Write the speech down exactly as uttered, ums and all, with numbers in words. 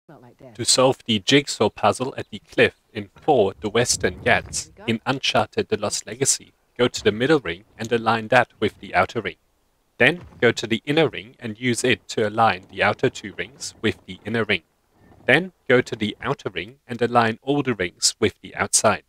To solve the Jigsaw puzzle at the cliff in four The Western Ghates in Uncharted The Lost Legacy, go to the middle ring and align that with the outer ring. Then go to the inner ring and use it to align the outer two rings with the inner ring. Then go to the outer ring and align all the rings with the outside.